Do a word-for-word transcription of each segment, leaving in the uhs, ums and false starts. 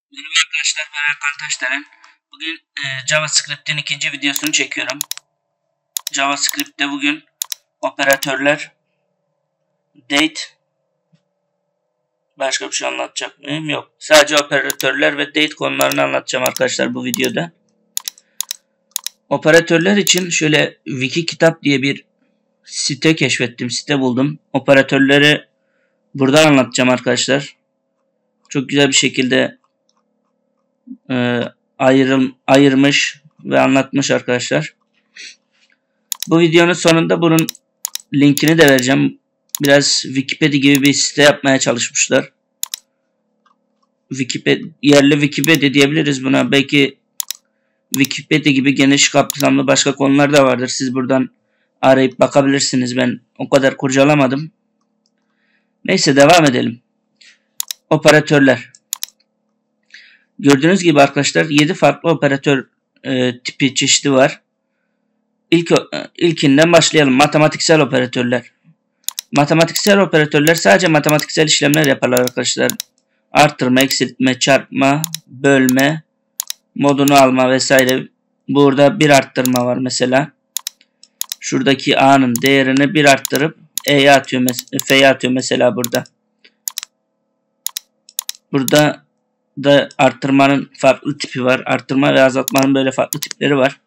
Merhaba arkadaşlar, ben Erkan Taşdelen. Bugün e, JavaScript'in ikinci videosunu çekiyorum. JavaScript'te bugün operatörler, date, başka bir şey anlatacak mıyım? Yok. Sadece operatörler ve date konularını anlatacağım arkadaşlar bu videoda. Operatörler için şöyle Wikikitap diye bir site keşfettim, site buldum. Operatörleri burada anlatacağım arkadaşlar. Çok güzel bir şekilde e, ayrım, ayırmış ve anlatmış arkadaşlar. Bu videonun sonunda bunun linkini de vereceğim. Biraz Wikipedia gibi bir site yapmaya çalışmışlar. Wikipedia, yerli Wikipedia diyebiliriz buna. Belki Wikipedia gibi geniş kapsamlı başka konular da vardır. Siz buradan arayıp bakabilirsiniz. Ben o kadar kurcalamadım. Neyse, devam edelim. Operatörler. Gördüğünüz gibi arkadaşlar yedi farklı operatör e, tipi çeşidi var. İlk, ilkinden başlayalım. Matematiksel operatörler. Matematiksel operatörler sadece matematiksel işlemler yaparlar arkadaşlar. Artırma, eksiltme, çarpma, bölme, modunu alma vesaire. Burada bir arttırma var mesela. Şuradaki A'nın değerini bir arttırıp E'ye atıyor, F'ye atıyor mesela burada. Burada da arttırmanın farklı tipi var. Arttırma ve azaltmanın böyle farklı tipleri var.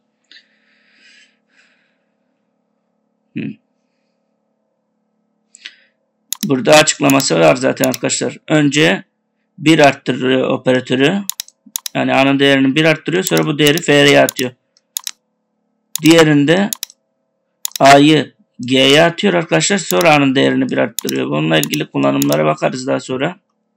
Burada açıklaması var zaten arkadaşlar. Önce bir arttırıyor operatörü. Yani A'nın değerini bir arttırıyor. Sonra bu değeri F'ye atıyor. Diğerinde A'yı G'ye atıyor arkadaşlar. Sonra A'nın değerini bir arttırıyor. Bununla ilgili kullanımlara bakarız daha sonra.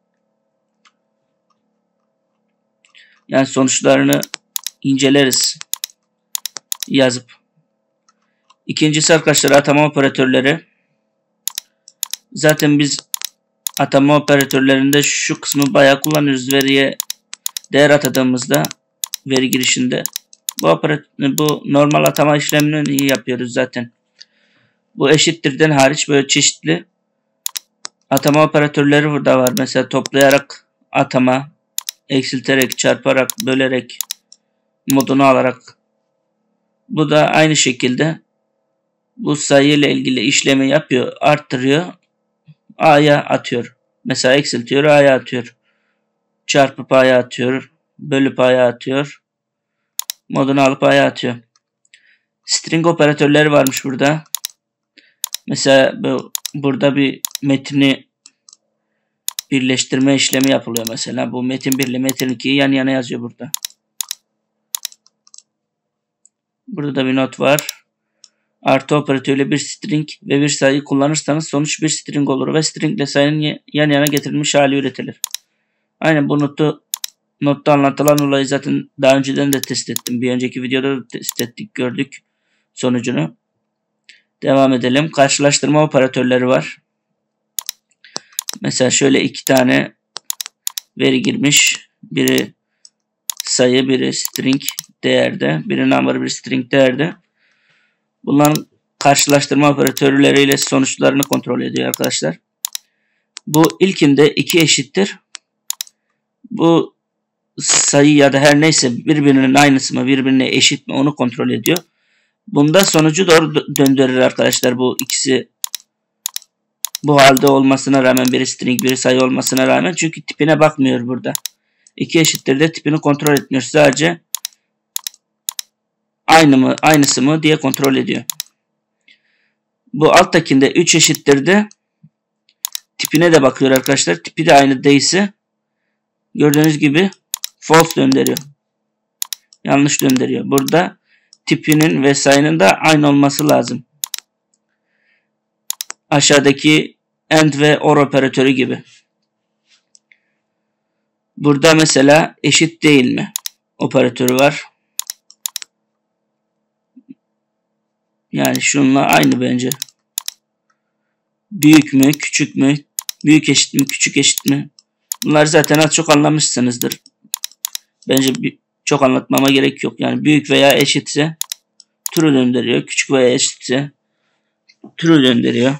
Yani sonuçlarını inceleriz yazıp. İkincisi arkadaşlar atama operatörleri. Zaten biz atama operatörlerinde şu kısmı bayağı kullanıyoruz. Veriye değer atadığımızda veri girişinde bu operatör, bu normal atama işlemini yapıyoruz zaten. Bu eşittirden hariç böyle çeşitli atama operatörleri burada var. Mesela toplayarak atama, eksilterek, çarparak, bölerek, modunu alarak. Bu da aynı şekilde bu sayı ile ilgili işlemi yapıyor, arttırıyor, A'ya atıyor. Mesela eksiltiyor, A'ya atıyor. Çarpıp A'ya atıyor, bölüp A'ya atıyor. Modunu alıp A'ya atıyor. String operatörleri varmış burada. Mesela bu, burada bir metni birleştirme işlemi yapılıyor mesela. Bu metin bir ile metin ikiyi yan yana yazıyor burada. Burada da bir not var. Artı operatörüyle bir string ve bir sayı kullanırsanız sonuç bir string olur ve string ile sayının yan yana getirilmiş hali üretilir. Aynen bu notu notta anlatılan olayı zaten daha önceden de test ettim. Bir önceki videoda da test ettik, gördük sonucunu. Devam edelim. Karşılaştırma operatörleri var. Mesela şöyle iki tane veri girmiş. Biri sayı, biri string değerde. Biri number, biri string değerde. Bunların karşılaştırma operatörleriyle sonuçlarını kontrol ediyor arkadaşlar. Bu ilkinde iki eşittir. Bu sayı ya da her neyse birbirinin aynısı mı, birbirine eşit mi onu kontrol ediyor. Bunda sonucu doğru döndürür arkadaşlar bu ikisi. Bu halde olmasına rağmen, biri string biri sayı olmasına rağmen, çünkü tipine bakmıyor burada. İki eşittir de tipini kontrol etmiyor. Sadece aynı mı, aynısı mı diye kontrol ediyor. Bu alttakinde üç eşittir de tipine de bakıyor arkadaşlar. Tipi de aynı değilse gördüğünüz gibi false döndürüyor. Yanlış döndürüyor. Burada tipinin ve sayının da aynı olması lazım. Aşağıdaki AND ve OR operatörü gibi. Burada mesela eşit değil mi operatörü var. Yani şununla aynı bence. Büyük mü, küçük mü, büyük eşit mi, küçük eşit mi? Bunları zaten az çok anlamışsınızdır. Bence çok anlatmama gerek yok. Yani büyük veya eşitse true döndürüyor. Küçük veya eşitse true döndürüyor.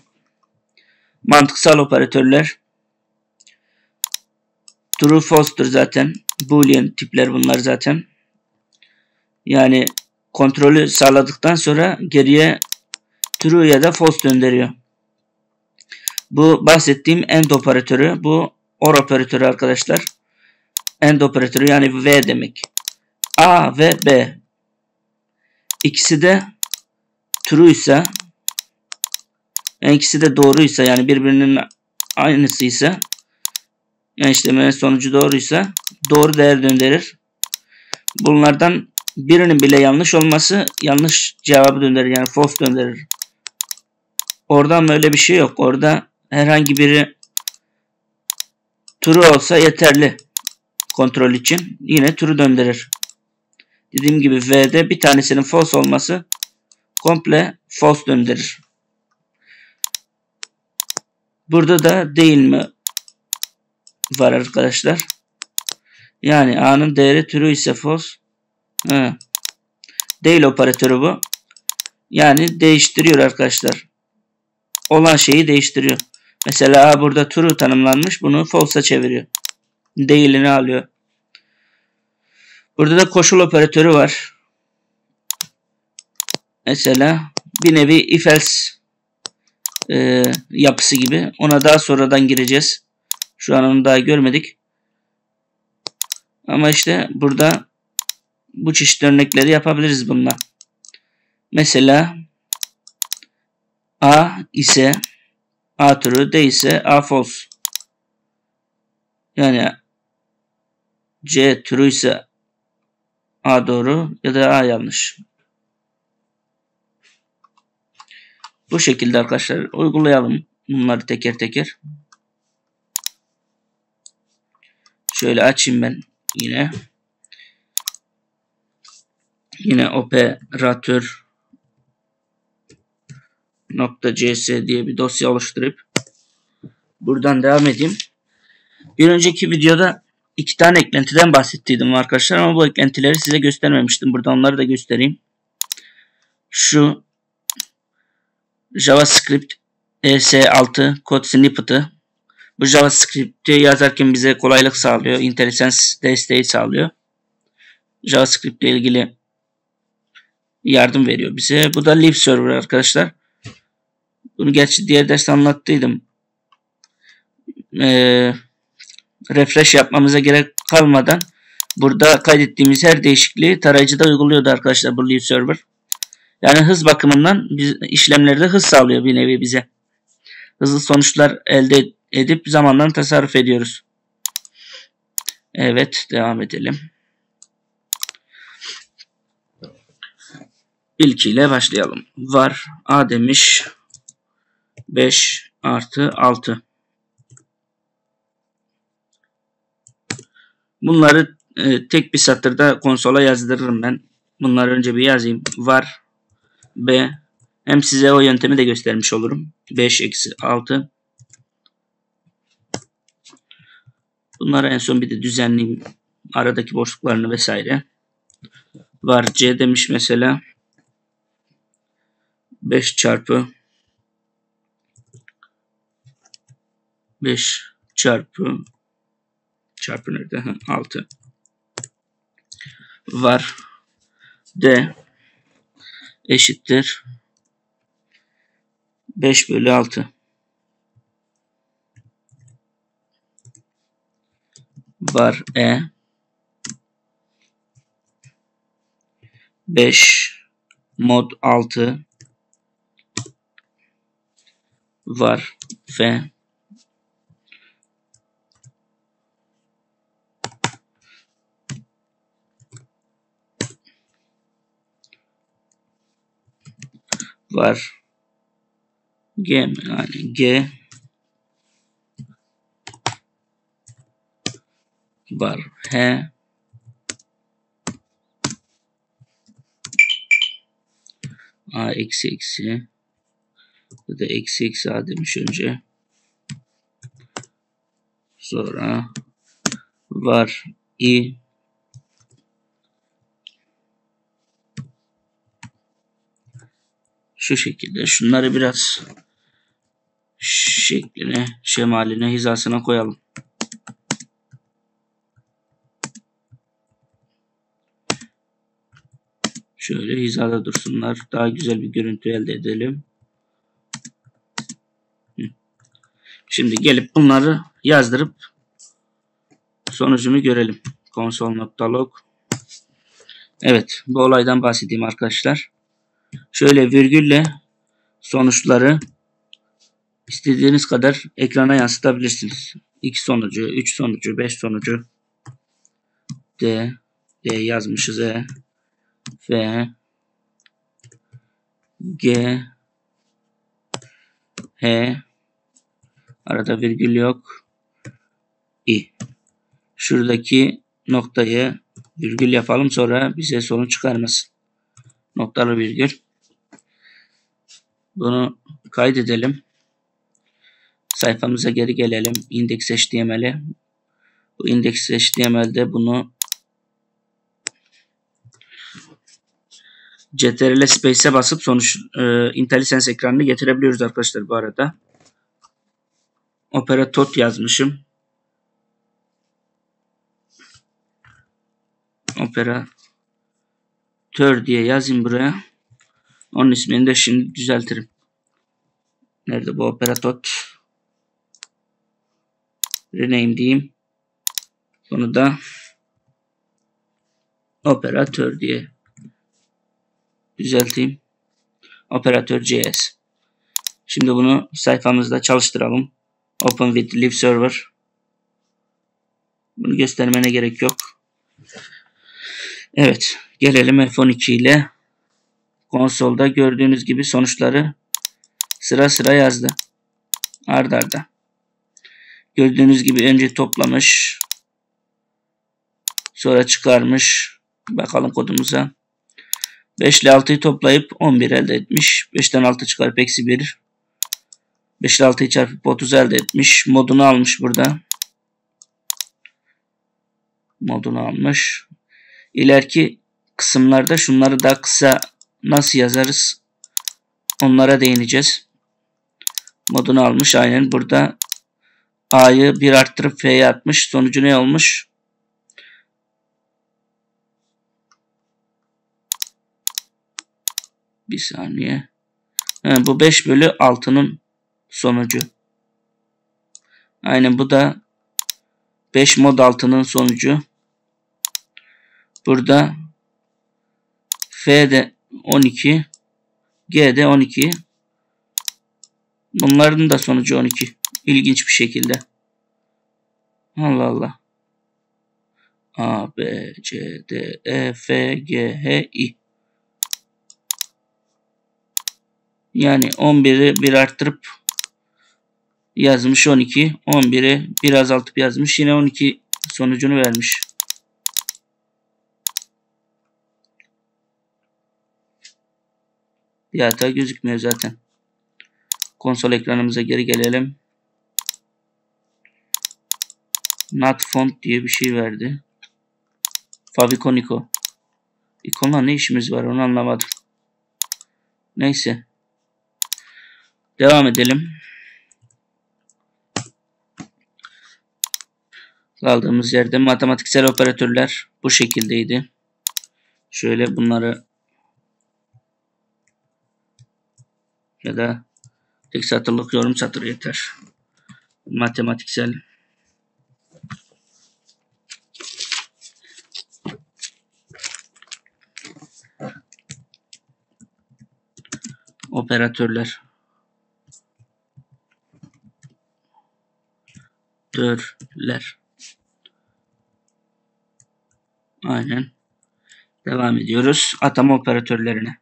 Mantıksal operatörler true false'tur zaten. Boolean tipler bunlar zaten. Yani kontrolü sağladıktan sonra geriye true ya da false döndürüyor. Bu bahsettiğim AND operatörü. Bu OR operatörü arkadaşlar. AND operatörü yani V demek. A ve B. İkisi de true ise, yani ikisi de doğruysa, yani birbirinin aynısıysa, yani işlemenin sonucu doğruysa doğru değer döndürür. Bunlardan birinin bile yanlış olması yanlış cevabı döndürür, yani false döndürür. Oradan böyle bir şey yok. Orada herhangi biri true olsa yeterli kontrol için. Yine true döndürür. Dediğim gibi V'de bir tanesinin false olması komple false döndürür. Burada da değil mi var arkadaşlar. Yani A'nın değeri true ise false. Ha. Değil operatörü bu. Yani değiştiriyor arkadaşlar. Olan şeyi değiştiriyor. Mesela A burada true tanımlanmış. Bunu false'a çeviriyor. Değilini alıyor. Burada da koşul operatörü var. Mesela bir nevi if else e, yapısı gibi. Ona daha sonradan gireceğiz. Şu an onu daha görmedik. Ama işte burada bu çeşit örnekleri yapabiliriz bununla. Mesela A ise A true, D ise A false. Yani C true ise A doğru ya da A yanlış. Bu şekilde arkadaşlar uygulayalım bunları teker teker. Şöyle açayım ben yine. Yine operatör .cs diye bir dosya oluşturup buradan devam edeyim. Bir önceki videoda iki tane eklentiden bahsettiydim arkadaşlar ama bu eklentileri size göstermemiştim. Burada onları da göstereyim. Şu JavaScript E S altı kod snippet'ı. Bu JavaScript'i yazarken bize kolaylık sağlıyor. IntelliSense desteği sağlıyor. JavaScript ile ilgili yardım veriyor bize. Bu da Live Server arkadaşlar. Bunu gerçi diğer derste anlattıydım. Ee, refresh yapmamıza gerek kalmadan burada kaydettiğimiz her değişikliği tarayıcıda uyguluyordu arkadaşlar bu Live Server. Yani hız bakımından biz, işlemlerde hız sağlıyor bir nevi bize. Hızlı sonuçlar elde edip zamandan tasarruf ediyoruz. Evet, devam edelim. İlkiyle başlayalım. Var A demiş beş artı altı. Bunları e, tek bir satırda konsola yazdırırım ben. Bunları önce bir yazayım. Var B. Hem size o yöntemi de göstermiş olurum. beş eksi altı. Bunları en son bir de düzenleyeyim. Aradaki boşluklarını vesaire. Var C demiş mesela. beş çarpı beş çarpı çarpı nerede? altı. Var D eşittir beş bölü altı. Var E beş mod altı. Var F var G yani G var H A eksi eksi ya da eksi eksi A demiş önce. Sonra var I şu şekilde. Şunları biraz şekline, şemaline, hizasına koyalım. Şöyle hizada dursunlar. Daha güzel bir görüntü elde edelim. Şimdi gelip bunları yazdırıp sonucunu görelim. Console.log. Evet, bu olaydan bahsedeyim arkadaşlar. Şöyle virgülle sonuçları istediğiniz kadar ekrana yansıtabilirsiniz. iki sonucu, üç sonucu, beş sonucu. D, D yazmışız. E, F, G, H, arada virgül yok. I. Şuradaki noktayı virgül yapalım, sonra bize sonuç çıkarmasın. Noktalı virgül. Bunu kaydedelim. Sayfamıza geri gelelim. Index.html'e. Bu index.html'de bunu Ctrl Space'e basıp sonuç e, IntelliSense ekranını getirebiliyoruz arkadaşlar bu arada. Opera Tot yazmışım. Opera Tör diye yazayım buraya. Onun ismini de şimdi düzeltirim. Nerede bu Opera Tot? Rename diyeyim. Bunu da operatör diye düzelteyim. Operatör.js. Şimdi bunu sayfamızda çalıştıralım. Open with live server. Bunu göstermene gerek yok. Evet. Gelelim F on iki ile. Konsolda gördüğünüz gibi sonuçları sıra sıra yazdı. Arda arda. Gördüğünüz gibi önce toplamış. Sonra çıkarmış. Bakalım kodumuza. beş ile altıyı toplayıp on bir elde etmiş. beşten altı çıkarıp eksi bir. beş ile altıyı çarpıp otuz elde etmiş. Modunu almış burada. Modunu almış. İleriki kısımlarda şunları daha kısa nasıl yazarız onlara değineceğiz. Modunu almış. Aynen burada A'yı bir arttırıp F'ye atmış. Sonucu ne olmuş? Bir saniye. He, bu beş bölü altının sonucu. Aynen bu da beş mod altının sonucu. Burada F'de on iki. G'de on iki. Bunların da sonucu on iki. İlginç bir şekilde. Allah Allah. A, B, C, D, E, F, G, H, I. Yani on biri bir arttırıp yazmış on iki. on biri bir azaltıp yazmış. Yine on iki sonucunu vermiş. Bir hata gözükmüyor zaten. Konsol ekranımıza geri gelelim. Not font diye bir şey verdi. Favicon Ico. İkonla ne işimiz var onu anlamadım. Neyse. Devam edelim. Kaldığımız yerde matematiksel operatörler bu şekildeydi. Şöyle bunları ya da tek satırlık yorum satırı yeter. Matematiksel operatörler Dörler. Aynen. Devam ediyoruz. Atama operatörlerine.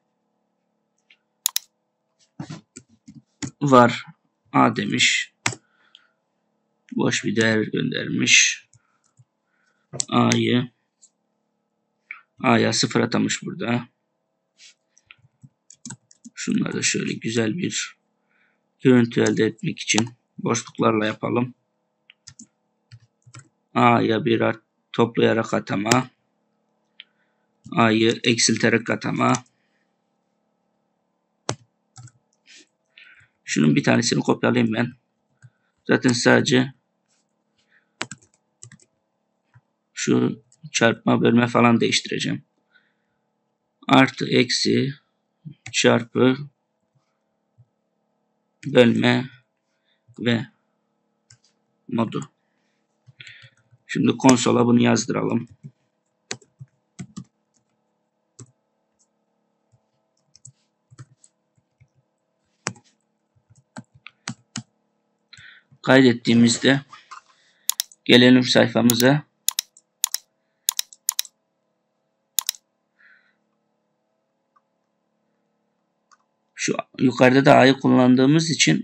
Var. A demiş. Boş bir değer göndermiş. A'yı A'ya sıfır atamış burada. Şunları da şöyle güzel bir görüntü elde etmek için boşluklarla yapalım. A'ya bir art toplayarak atama. A'yı eksilterek atama. Şunun bir tanesini kopyalayayım ben. Zaten sadece şu çarpma bölme falan değiştireceğim. artı eksi çarpı bölme ve modu. Şimdi konsola bunu yazdıralım. Kaydettiğimizde gelelim sayfamıza. Şu yukarıda da A'yı kullandığımız için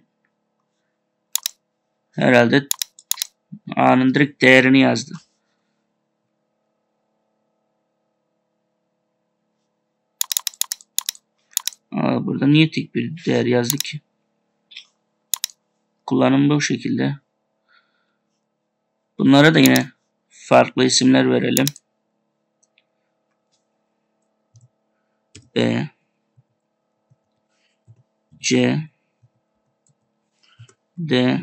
herhalde A'nın direkt değerini yazdı. Aa, burada niye tek bir değer yazdı ki? Kullanım bu şekilde. Bunlara da yine farklı isimler verelim. B, C, D,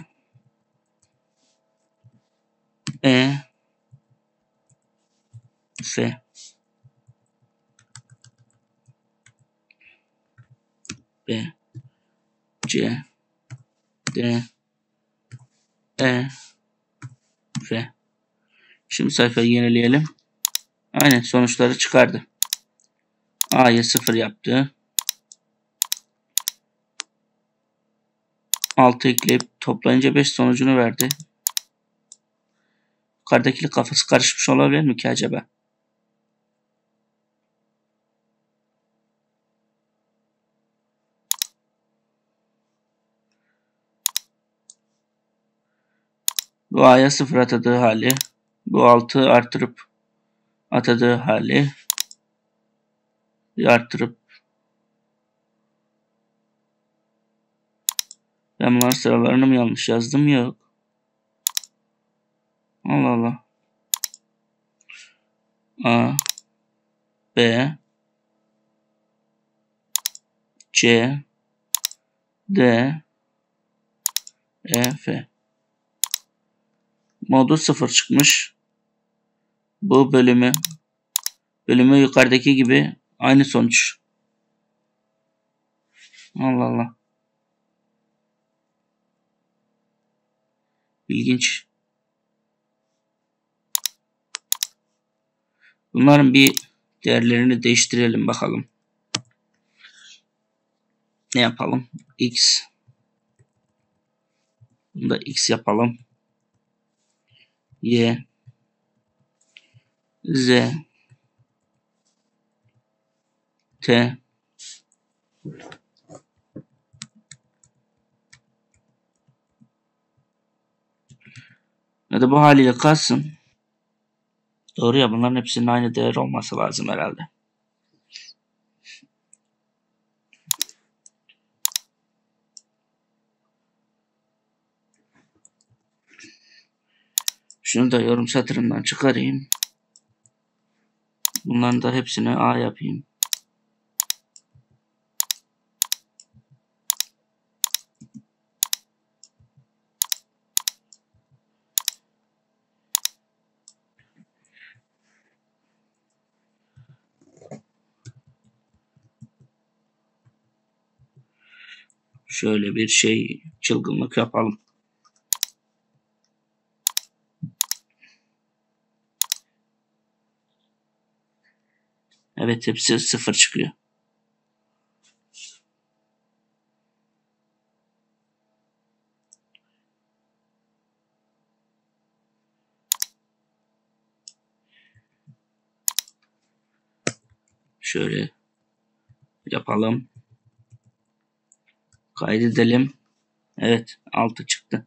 E, F. B, C, D, E, F. Şimdi sayfayı yenileyelim. Aynen sonuçları çıkardı. A'ya sıfır yaptı. altı ekleyip toplayınca beş sonucunu verdi. Yukarıdakiyle kafası karışmış olabilir mi ki acaba? Bu A'ya sıfır atadığı hali. Bu altı artırıp atadığı hali. Artırıp. Ben bunların sıralarını mı yanlış yazdım? Yok. Allah Allah. A, B, C, D, E, F. Modu sıfır çıkmış. Bu bölümü bölümü yukarıdaki gibi aynı sonuç. Allah Allah. İlginç. Bunların bir değerlerini değiştirelim bakalım. Ne yapalım? X. Bunu da X yapalım. Y. Z. T. Ya da bu haliyle kalsın. Doğru ya, bunların hepsinin aynı değer olması lazım herhalde. Şunu da yorum satırından çıkarayım. Bunların da hepsini A yapayım. Şöyle bir şey çılgınlık yapalım. Evet, hepsi sıfır çıkıyor. Şöyle yapalım. Kaydedelim. Evet, altı çıktı.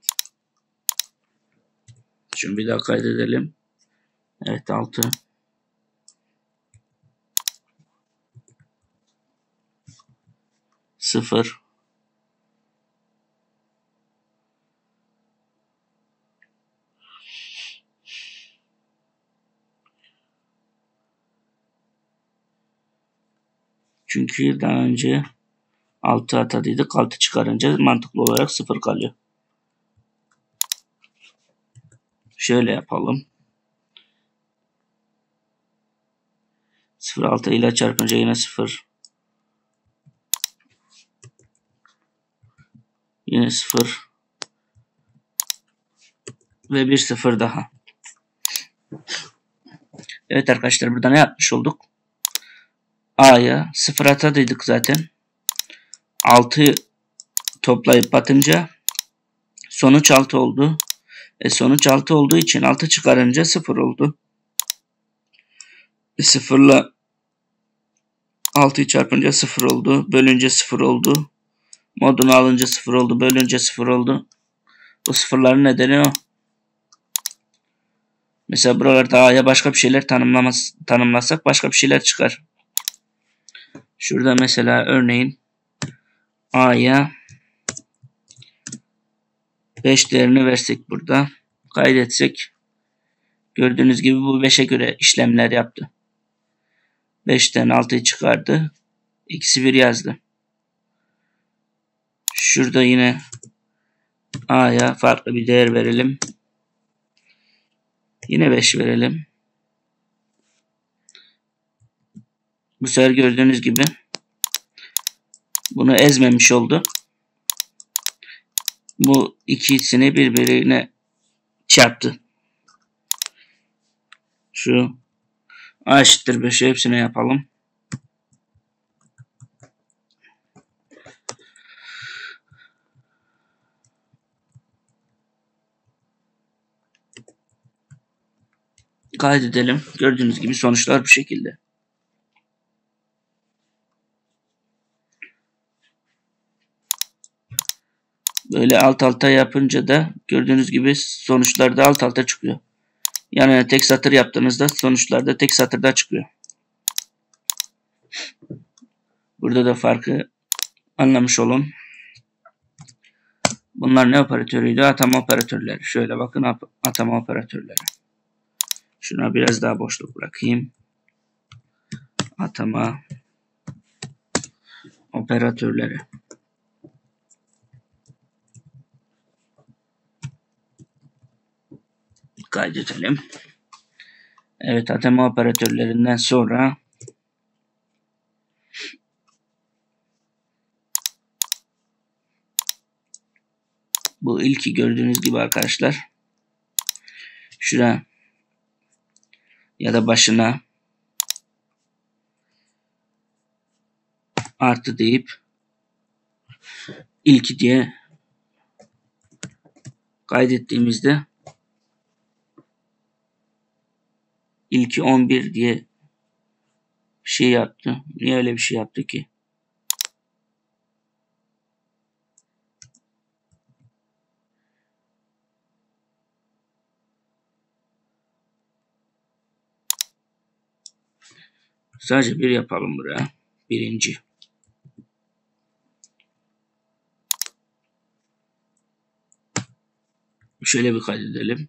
Şimdi bir daha kaydedelim. Evet, altı. sıfır. Çünkü daha önce altı atadıydık. altı çıkarınca mantıklı olarak sıfır kalıyor. Şöyle yapalım. sıfır nokta altı ile çarpınca yine sıfır. Yine sıfır. Ve bir sıfır daha. Evet arkadaşlar, burada ne yapmış olduk? A'ya sıfır atadıydık zaten. altı toplayıp atınca sonuç altı oldu. E sonuç altı olduğu için altı çıkarınca sıfır oldu. E sıfır ile altıyı çarpınca sıfır oldu. Bölünce sıfır oldu. Modunu alınca sıfır oldu. Bölünce sıfır oldu. Bu sıfırların nedeni o. Mesela buralarda A'ya başka bir şeyler tanımlamaz, tanımlasak başka bir şeyler çıkar. Şurada mesela örneğin A'ya beş değerini versek burada. Kaydetsek. Gördüğünüz gibi bu beşe göre işlemler yaptı. beşten altıyı çıkardı. İkisi bir yazdı. Şurada yine A'ya farklı bir değer verelim. Yine beş verelim. Bu sefer gördüğünüz gibi bunu ezmemiş oldu. Bu ikisini birbirine çarptı. Şu A eşittir beşi hepsine yapalım. Kaydedelim. Gördüğünüz gibi sonuçlar bu şekilde. Böyle alt alta yapınca da gördüğünüz gibi sonuçlar da alt alta çıkıyor. Yani tek satır yaptığınızda sonuçlar da tek satırda çıkıyor. Burada da farkı anlamış olun. Bunlar ne operatörüydü? Atama operatörleri. Şöyle bakın, atama operatörleri. Şuna biraz daha boşluk bırakayım. Atama operatörleri. Kaydedelim. Evet, atama operatörlerinden sonra bu ilki gördüğünüz gibi arkadaşlar. Şuraya ya da başına artı deyip ilki diye kaydettiğimizde ilki on bir diye bir şey yaptı. Niye öyle bir şey yaptı ki? Sadece bir yapalım buraya. Birinci. Şöyle bir kaydedelim.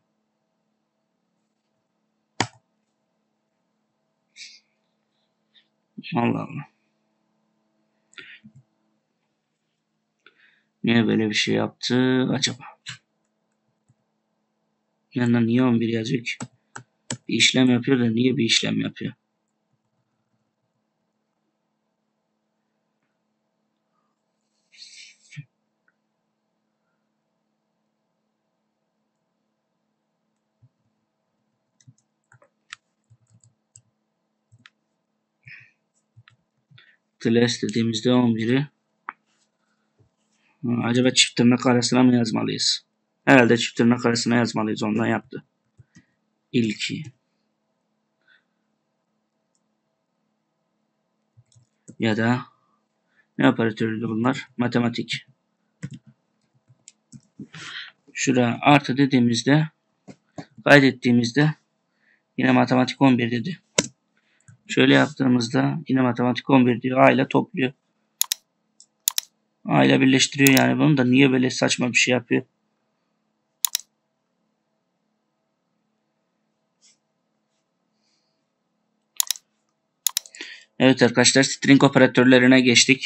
Allah Allah. Niye böyle bir şey yaptı acaba? Yanına niye on bir yazıyor ki? Bir işlem yapıyor da niye bir işlem yapıyor? Class dediğimizde on biri acaba çift tırnak arasına mı yazmalıyız? Herhalde çift tırnak arasına yazmalıyız. Ondan yaptı. İlki. Ya da ne operatörüydü bunlar? Matematik. Şuraya artı dediğimizde, kaydettiğimizde yine matematik on bir dedi. Şöyle yaptığımızda yine matematik on bir diyor. A ile topluyor. A ile birleştiriyor yani. Bunu da niye böyle saçma bir şey yapıyor? Evet arkadaşlar, string operatörlerine geçtik.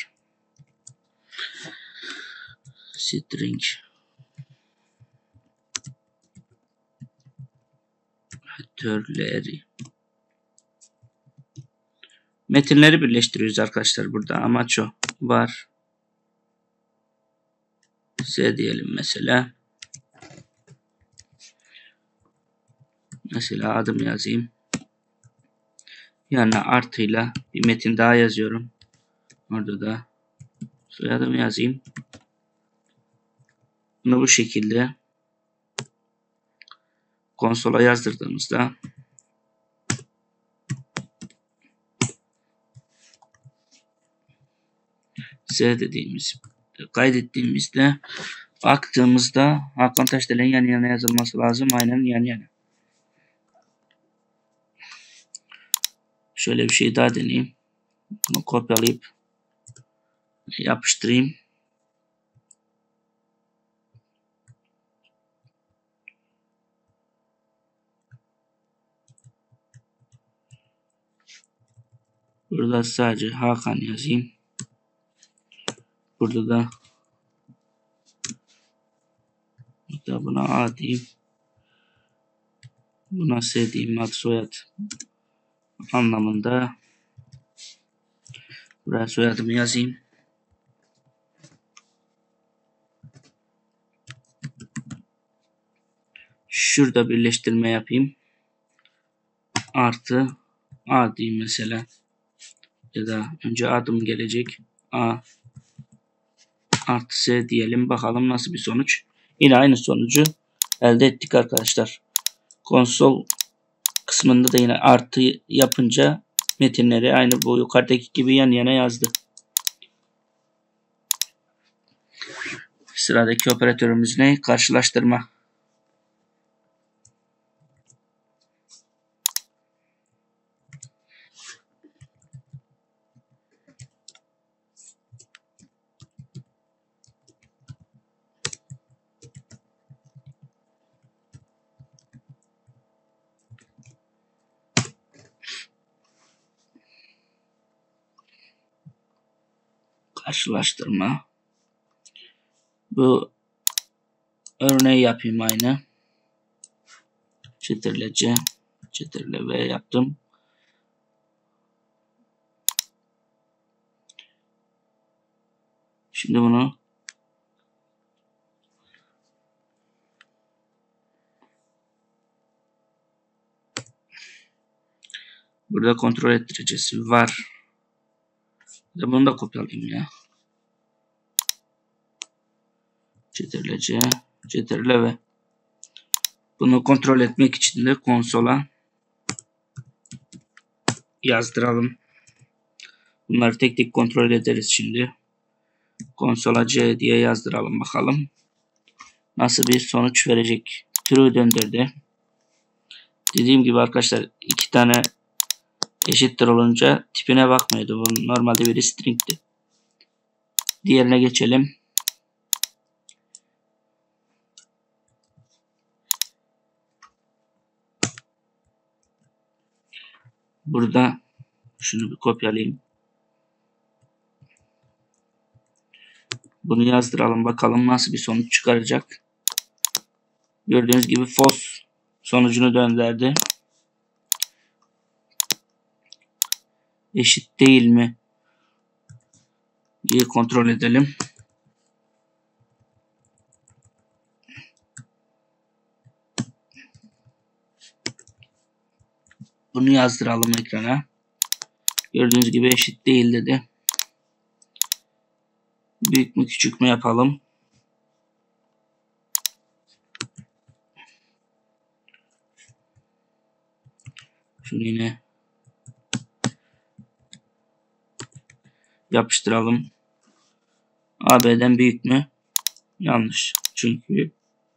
String operatörleri. Metinleri birleştiriyoruz arkadaşlar burada. Amaç o. Var. S diyelim mesela. Mesela adımı yazayım. Yanına artıyla bir metin daha yazıyorum. Orada da soyadımı yazayım. Bunu bu şekilde konsola yazdırdığımızda S dediğimiz kaydettiğimizde baktığımızda Hakan Taşdelen'in yan yana yazılması lazım. Aynen yan yana. Şöyle bir şey daha deneyeyim. Bunu kopyalayıp yapıştırayım. Burada sadece Hakan yazayım. Burada da burada buna A diyeyim. Buna S diyeyim. Ad soyad anlamında. Buraya soyadımı yazayım. Şurada birleştirme yapayım. Artı A diyeyim mesela. Ya da önce adım gelecek. A artı S diyelim. Bakalım nasıl bir sonuç. Yine aynı sonucu elde ettik arkadaşlar. Konsol kısmında da yine artı yapınca metinleri aynı bu yukarıdaki gibi yan yana yazdı. Sıradaki operatörümüz ne? Karşılaştırma. Karşılaştırma. Bu örneği yapayım aynı. Ctrl C, Ctrl V yaptım. Şimdi bunu burada kontrol ettireceğiz. Var. Bunu da kopyalayayım ya. Ctrl C, Ctrl V. Bunu kontrol etmek için de konsola yazdıralım. Bunları tek tek kontrol ederiz şimdi. Konsola C diye yazdıralım bakalım. Nasıl bir sonuç verecek? True döndürdü. Dediğim gibi arkadaşlar iki tane eşittir olunca tipine bakmıyordu. Bu normalde bir string'ti. Diğerine geçelim. Burada şunu bir kopyalayayım. Bunu yazdıralım bakalım nasıl bir sonuç çıkaracak. Gördüğünüz gibi false sonucunu döndürdü. Eşit değil mi diye kontrol edelim. Bunu yazdıralım ekrana. Gördüğünüz gibi eşit değil dedi. Büyük mü küçük mü yapalım. Şunu yine yapıştıralım. A B'den büyük mü? Yanlış. Çünkü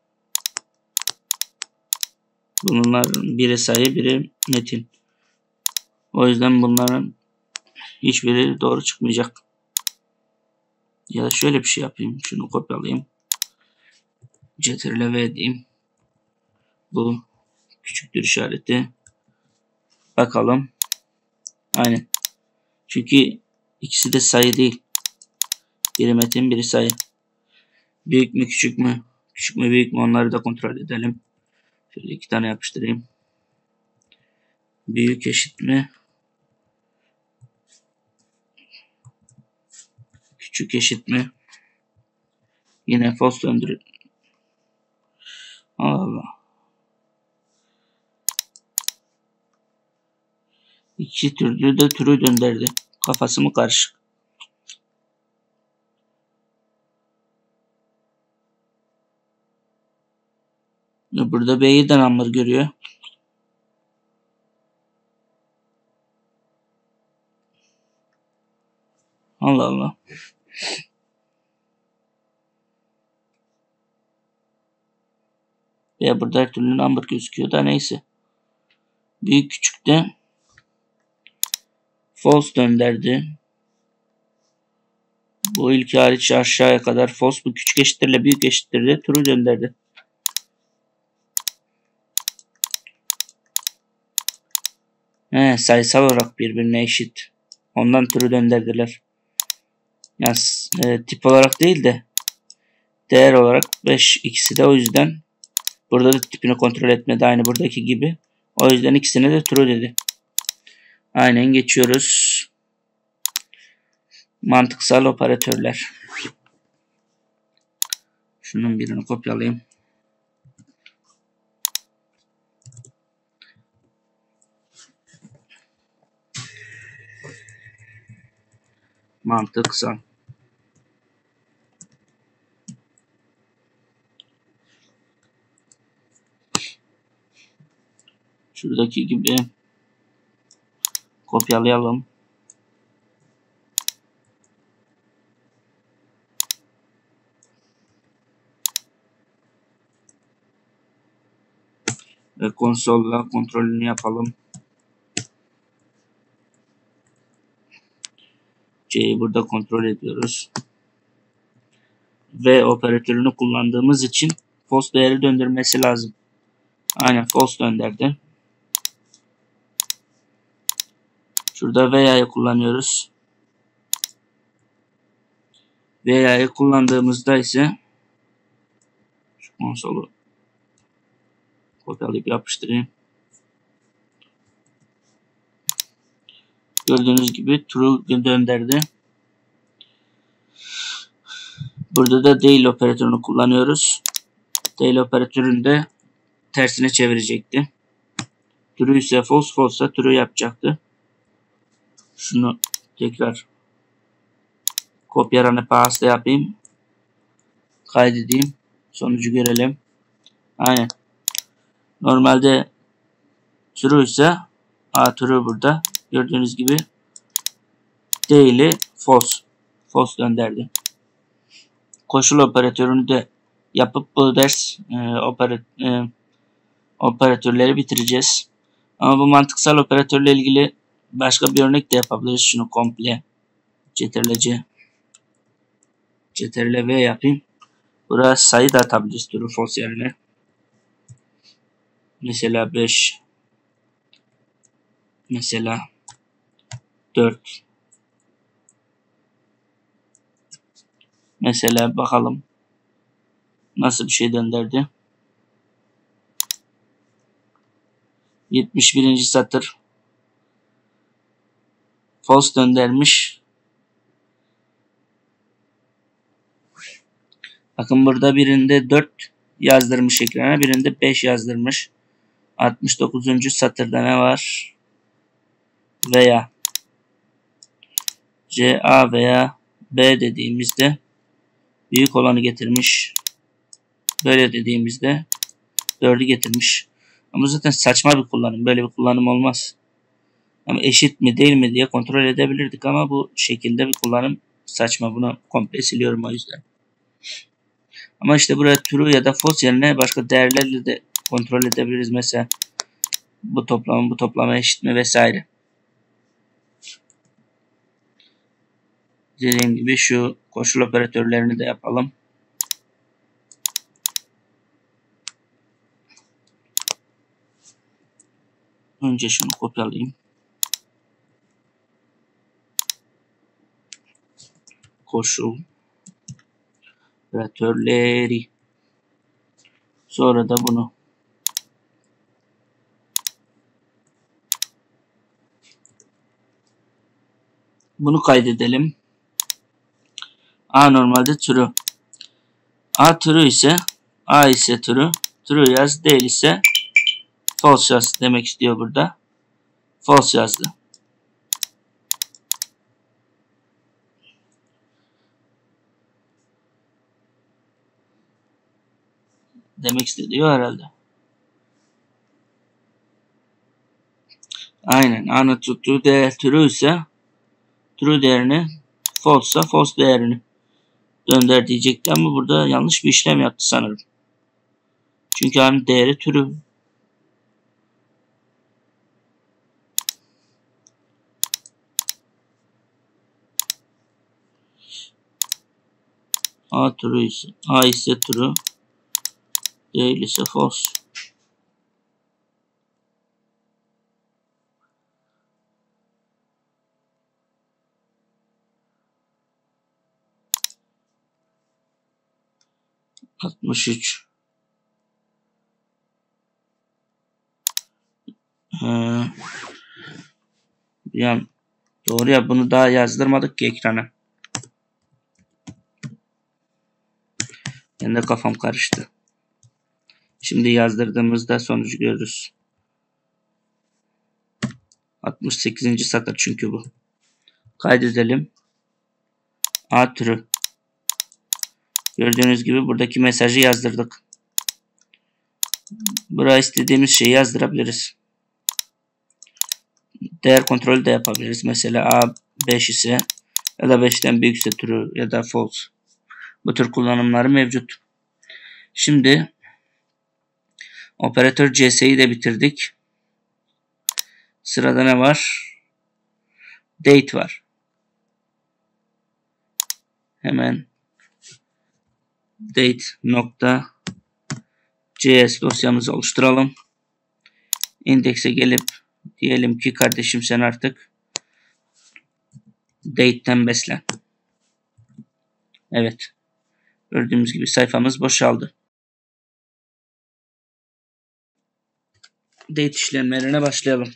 bunların biri sayı, biri metin. O yüzden bunların hiçbiri doğru çıkmayacak. Ya da şöyle bir şey yapayım. Şunu kopyalayayım. Ctrl V diyeyim. Bu küçüktür işareti. Bakalım. Aynen. Çünkü ikisi de sayı değil. Biri metin, biri sayı. Büyük mü küçük mü? Küçük mü büyük mü? Onları da kontrol edelim. Şöyle iki tane yapıştırayım. Büyük eşit mi? Küçük eşit mi? Yine false döndür. Allah Allah. İki türlü de true döndürdü. Kafası mı karışık? Burada B'yi de number görüyor. Allah Allah. Ya burada her türlü number gözüküyor da neyse. Büyük küçük de false döndürdü. Bu ilk hariç aşağıya kadar false, bu küçük eşittirle büyük eşittirle true döndürdü. He, sayısal olarak birbirine eşit. Ondan true döndürdüler. Yani e, tip olarak değil de değer olarak beş, ikisi de, o yüzden burada da tipini kontrol etmedi aynı buradaki gibi. O yüzden ikisine de true dedi. Aynen geçiyoruz. Mantıksal operatörler. Şunun birini kopyalayayım. Mantıksal. Şuradaki gibi kopyalayalım. Ve konsolla kontrolünü yapalım. C'yi burada kontrol ediyoruz. V operatörünü kullandığımız için false değeri döndürmesi lazım. Aynen false döndürdü. Şurada veya'yı kullanıyoruz. Veya'yı kullandığımızda ise şu konsolu kopyalayıp yapıştırayım. Gördüğünüz gibi true döndürdü. Burada da değil operatörünü kullanıyoruz. Değil operatörünü de tersine çevirecekti. True ise false, false ise true yapacaktı. Şunu tekrar kopya pasta yapayım. Kaydedeyim. Sonucu görelim. Aynen. Normalde true ise a true burada. Gördüğünüz gibi değili false. False döndürdü. Koşul operatörünü de yapıp bu ders e, operat e, operatörleri bitireceğiz. Ama bu mantıksal operatörle ilgili başka bir örnek de yapabiliriz. Şunu komple Ctrl C, Ctrl V yapayım. Buraya sayı da atabiliriz true false yerine. Mesela beş, mesela dört. Mesela bakalım nasıl bir şey döndürdü. yetmiş birinci satır false döndürmüş. Bakın burada birinde dört yazdırmış ekrana, birinde beş yazdırmış. altmış dokuzuncu satırda ne var? Veya C, A veya B dediğimizde büyük olanı getirmiş. Böyle dediğimizde dördü getirmiş. Ama zaten saçma bir kullanım. Böyle bir kullanım olmaz. Ama eşit mi değil mi diye kontrol edebilirdik ama bu şekilde bir kullanım saçma. Bunu komple siliyorum o yüzden. Ama işte buraya true ya da false yerine başka değerlerle de kontrol edebiliriz. Mesela bu toplamın bu toplama eşit mi vesaire. Dediğim gibi şu koşul operatörlerini de yapalım. Önce şunu kopyalayayım. Koşul operatörleri. Sonra da bunu bunu kaydedelim. A normalde true. A true ise A ise true. True yaz. Değil ise false yaz demek istiyor burada. False yazdı. Demek istiyor herhalde. Aynen. A'nın tuttuğu değer true ise true değerini, false ise false değerini dönder diyecekti ama burada yanlış bir işlem yaptı sanırım. Çünkü A'nın değeri true. A true ise A ise true, değil ise false. altmış üç. Ee, yani doğru ya, bunu daha yazdırmadık ki ekrana. Ben de kafam karıştı. Şimdi yazdırdığımızda sonucu görürüz. altmış sekizinci satır çünkü bu. Kaydedelim. A türü. Gördüğünüz gibi buradaki mesajı yazdırdık. Buraya istediğimiz şeyi yazdırabiliriz. Değer kontrolü de yapabiliriz. Mesela A beş ise ya da beşten büyükse true ya da false. Bu tür kullanımları mevcut. Şimdi operatör C S'yi de bitirdik. Sırada ne var? Date var. Hemen date nokta C S dosyamızı oluşturalım. Index'e gelip diyelim ki kardeşim sen artık date'ten beslen. Evet. Gördüğümüz gibi sayfamız boşaldı. Date işlemlerine başlayalım.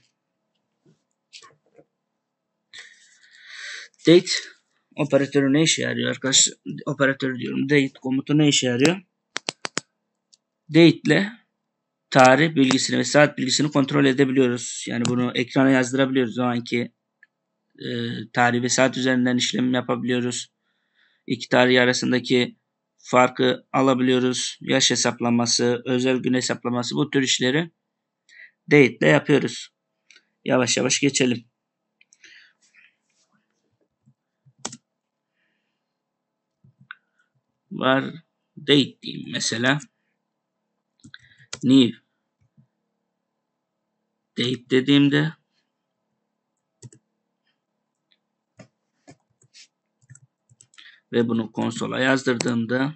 Date operatörü ne işe yarıyor arkadaşlar? Operatörü diyorum. Date komutu ne işe yarıyor? Date ile tarih bilgisini ve saat bilgisini kontrol edebiliyoruz. Yani bunu ekrana yazdırabiliyoruz. O anki e, tarih ve saat üzerinden işlem yapabiliyoruz. İki tarih arasındaki farkı alabiliyoruz. Yaş hesaplaması, özel gün hesaplaması, bu tür işleri date ile yapıyoruz. Yavaş yavaş geçelim. Var date diyeyim mesela. New date dediğimde ve bunu konsola yazdırdığımda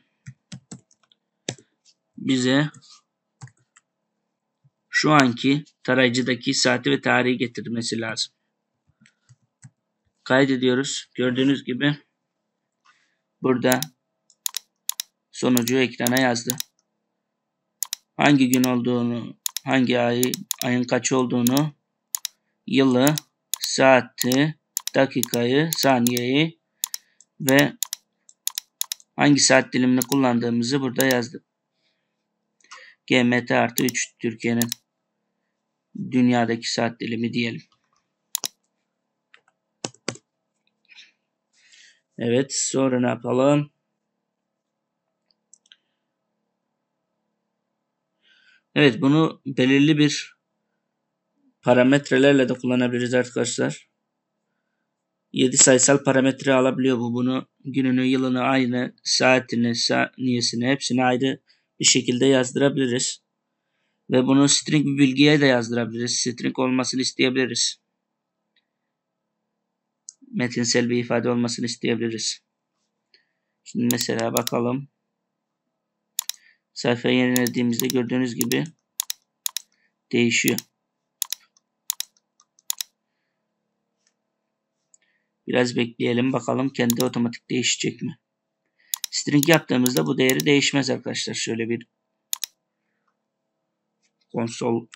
bize şu anki tarayıcıdaki saati ve tarihi getirmesi lazım. Kaydediyoruz. Gördüğünüz gibi burada sonucu ekrana yazdı. Hangi gün olduğunu, hangi ay, ayın kaç olduğunu, yılı, saati, dakikayı, saniyeyi ve hangi saat dilimini kullandığımızı burada yazdı. G M T artı üç Türkiye'nin dünyadaki saat dilimi diyelim. Evet, sonra ne yapalım? Evet, bunu belirli bir parametrelerle de kullanabiliriz arkadaşlar. yedi sayısal parametre alabiliyor bu. Bunu gününü, yılını, ayını, saatini, saniyesini hepsini ayrı bir şekilde yazdırabiliriz. Ve bunu string bir bilgiye de yazdırabiliriz. String olmasını isteyebiliriz. Metinsel bir ifade olmasını isteyebiliriz. Şimdi mesela bakalım. Sayfayı yenilediğimizde gördüğünüz gibi değişiyor. Biraz bekleyelim bakalım kendi otomatik değişecek mi? String yaptığımızda bu değeri değişmez arkadaşlar. Şöyle bir konsol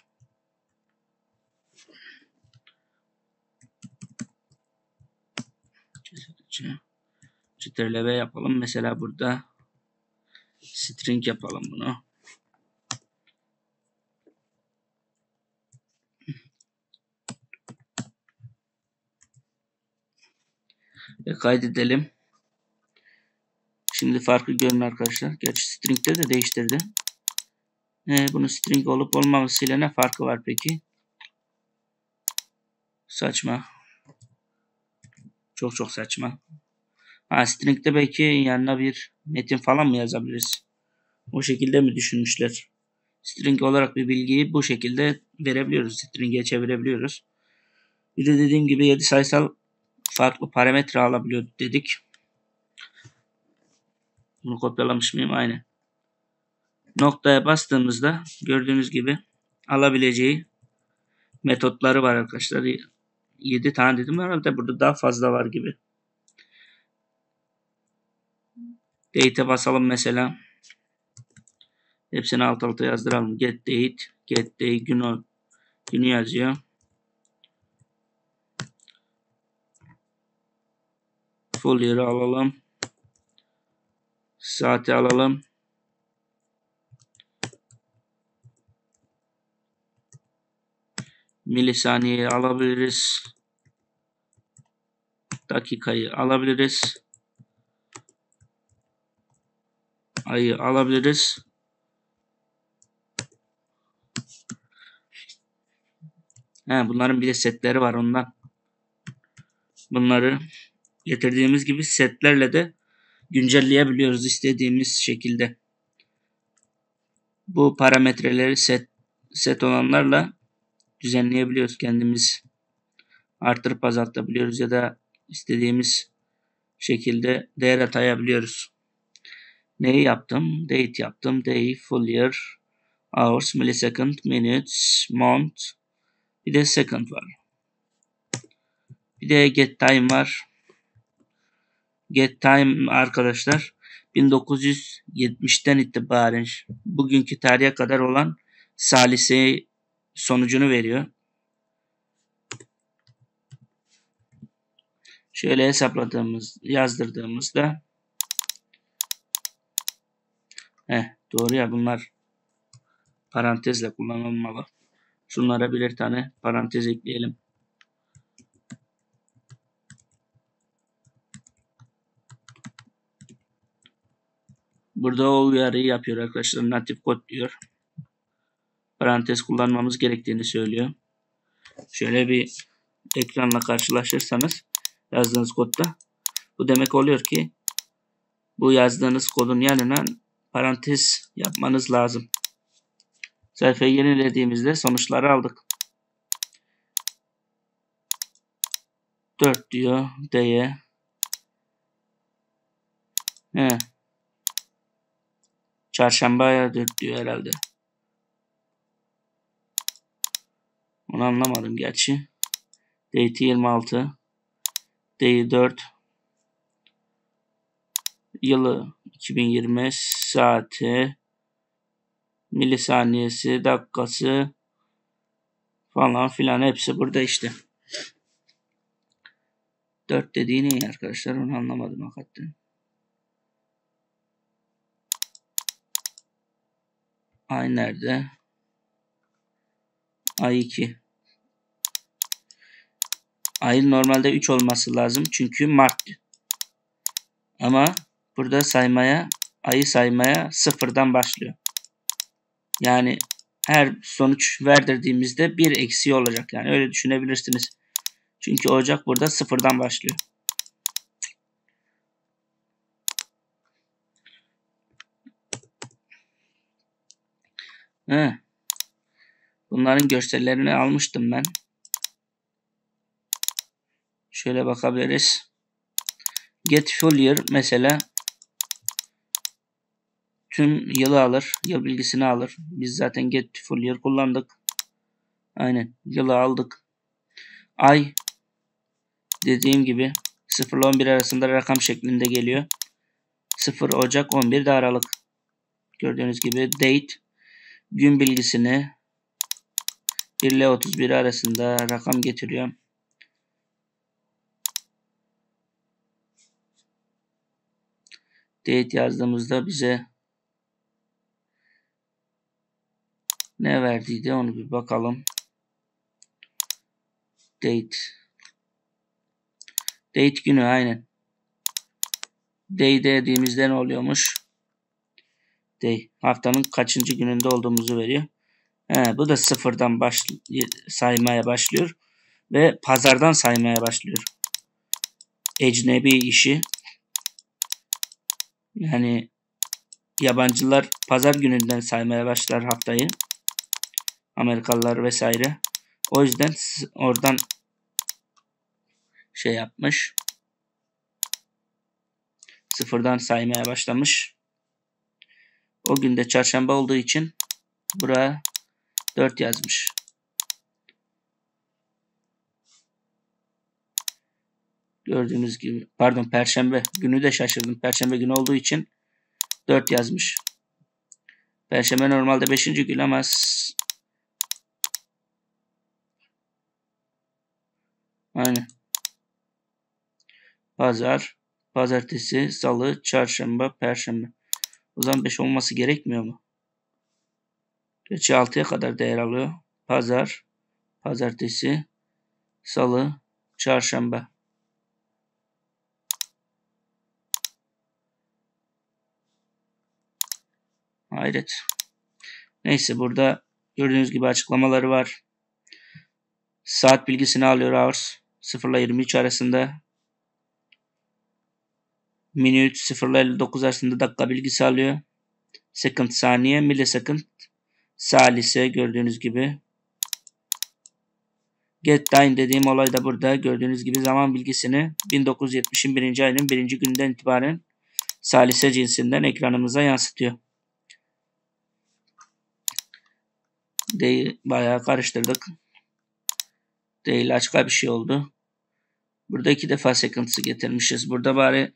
Ctrl-V yapalım. Mesela burada string yapalım bunu. Ve kaydedelim. Şimdi farkı görün arkadaşlar. Gerçi string'de de değiştirdi. Ee, bunun string olup olmamasıyla ne farkı var peki? Saçma. Çok çok saçma. Ha, string'de belki yanına bir metin falan mı yazabiliriz? O şekilde mi düşünmüşler? String olarak bir bilgiyi bu şekilde verebiliyoruz. String'e çevirebiliyoruz. Bir de dediğim gibi yedi sayısal farklı parametre alabiliyor dedik. Bunu kopyalamış mıyım? Aynen. Noktaya bastığımızda gördüğünüz gibi alabileceği metotları var arkadaşlar. yedi tane dedim herhalde, burada daha fazla var gibi. Date'e basalım mesela. Hepsini alt alta yazdıralım. Get date, get day, günü, günü yazıyor. Full year'ı alalım. Saati alalım. Milisaniyeyi alabiliriz. Dakikayı alabiliriz. Ayı alabiliriz. He, bunların bir de setleri var ondan. Bunları getirdiğimiz gibi setlerle de güncelleyebiliyoruz istediğimiz şekilde. Bu parametreleri set set olanlarla düzenleyebiliyoruz kendimiz. Artırıp azaltabiliyoruz ya da istediğimiz şekilde değer atayabiliyoruz. Neyi yaptım? Date yaptım. Day, full year, hours, millisecond, minutes, month. Bir de second var. Bir de get time var. Get time arkadaşlar bin dokuz yüz yetmişten itibaren bugünkü tarihe kadar olan salise sonucunu veriyor. Şöyle hesapladığımız, yazdırdığımızda heh, doğru ya, bunlar parantezle kullanılmalı. Şunlara birer tane parantez ekleyelim. Burada o uyarıyı yapıyor arkadaşlar. Native kod diyor. Parantez kullanmamız gerektiğini söylüyor. Şöyle bir ekranla karşılaşırsanız yazdığınız kodda bu demek oluyor ki bu yazdığınız kodun yanına parantez yapmanız lazım. Sayfayı yenilediğimizde sonuçları aldık. dört diyor D'ye. He. Çarşambaya dört diyor herhalde. Onu anlamadım gerçi. Date yirmi altı. Day dört. Yılı iki bin yirmi. Saati. Milisaniyesi. Dakikası. Falan filan hepsi burada işte. dört dediği ne arkadaşlar? Onu anlamadım hakikaten. Ay nerede? Ay iki. Ayın normalde üç olması lazım. Çünkü Mart. Ama burada saymaya, ayı saymaya sıfırdan başlıyor. Yani her sonuç verdirdiğimizde bir eksiği olacak. Yani öyle düşünebilirsiniz. Çünkü Ocak burada sıfırdan başlıyor. He. Bunların görsellerini almıştım ben. Şöyle bakabiliriz. Get full year mesela tüm yılı alır. Yıl bilgisini alır. Biz zaten get full year kullandık. Aynen. Yılı aldık. Ay dediğim gibi sıfır ile on bir arasında rakam şeklinde geliyor. sıfır Ocak, on bir de Aralık. Gördüğünüz gibi date gün bilgisini bir ile otuz bir arasında rakam getiriyor. Date yazdığımızda bize ne verdiydi onu bir bakalım. Date. Date günü aynen. Day dediğimizde ne oluyormuş? Day. Haftanın kaçıncı gününde olduğumuzu veriyor. He, bu da sıfırdan baş, saymaya başlıyor. Ve pazardan saymaya başlıyor. Ecnebi işi. Yani yabancılar pazar gününden saymaya başlar haftayı. Amerikalılar vesaire. O yüzden oradan şey yapmış. Sıfırdan saymaya başlamış. O günde çarşamba olduğu için buraya dört yazmış. Gördüğünüz gibi. Pardon, perşembe günü de şaşırdım. Perşembe günü olduğu için dört yazmış. Perşembe normalde beşinci gün ama aynen. Pazar, pazartesi, salı, çarşamba, perşembe. O zaman beş olması gerekmiyor mu? Gerçi altıya kadar değer alıyor. Pazar, pazartesi, salı, çarşamba. Hayret. Neyse, burada gördüğünüz gibi açıklamaları var. Saat bilgisini alıyor hours. sıfır ile yirmi üç arasında. Minute sıfır ile elli dokuz arasında dakika bilgisi alıyor. Second saniye, millisecond, salise gördüğünüz gibi. Get time dediğim olay da burada. Gördüğünüz gibi zaman bilgisini bin dokuz yüz yetmişin birinci ayının birinci günden itibaren salise cinsinden ekranımıza yansıtıyor. Değil, bayağı karıştırdık. Değil, başka bir şey oldu. Burada iki defa seconds'ı getirmişiz. Burada bari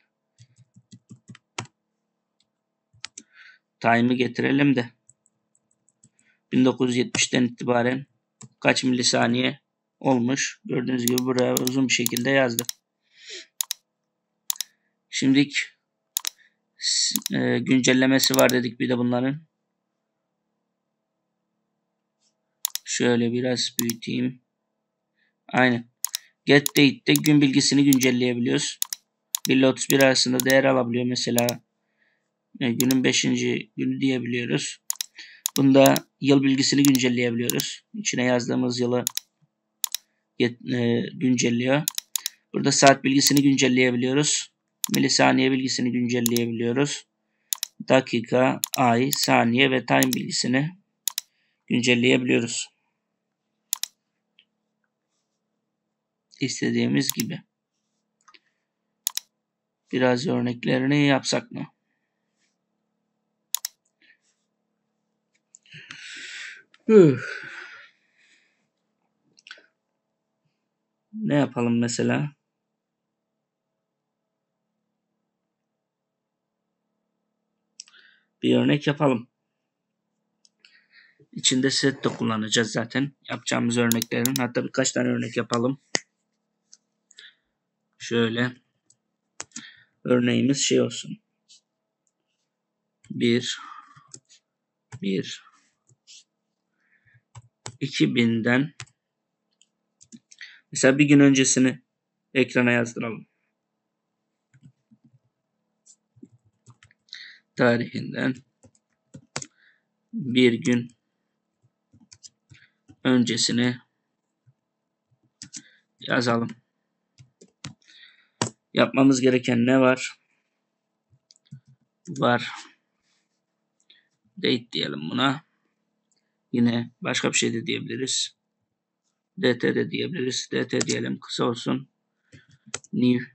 time'ı getirelim de bin dokuz yüz yetmişten itibaren kaç milisaniye olmuş. Gördüğünüz gibi buraya uzun bir şekilde yazdık. Şimdi e, güncellemesi var dedik bir de bunların. Şöyle biraz büyüteyim. Aynen. Get date'de gün bilgisini güncelleyebiliyoruz. bir ile otuz bir arasında değer alabiliyor. Mesela e, günün beşinci günü diyebiliyoruz. Bunda yıl bilgisini güncelleyebiliyoruz. İçine yazdığımız yılı get, e, güncelliyor. Burada saat bilgisini güncelleyebiliyoruz. Milisaniye bilgisini güncelleyebiliyoruz. Dakika, ay, saniye ve time bilgisini güncelleyebiliyoruz. İstediğimiz gibi. Biraz örneklerini yapsak mı? Üf. Ne yapalım mesela? Bir örnek yapalım. İçinde set de kullanacağız zaten. Yapacağımız örneklerin. Hatta birkaç tane örnek yapalım. Şöyle. Örneğimiz şey olsun. bir bir iki binden mesela bir gün öncesini ekrana yazdıralım. Tarihinden bir gün öncesini yazalım. Yapmamız gereken ne var? Var. Date diyelim buna. Yine başka bir şey de diyebiliriz. dt de diyebiliriz. dt diyelim, kısa olsun. New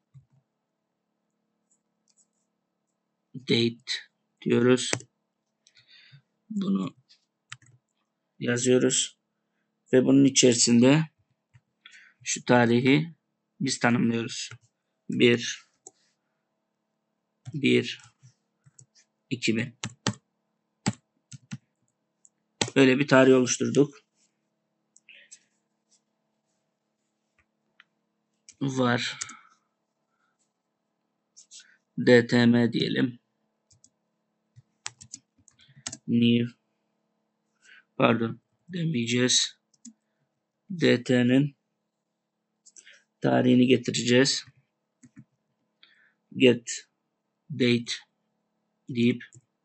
date diyoruz. Bunu yazıyoruz. Ve bunun içerisinde şu tarihi biz tanımlıyoruz. bir bir iki bin. Böyle bir tarih oluşturduk. Var D T M diyelim. New pardon demeyeceğiz. D T'nin tarihini getireceğiz. Get date deyip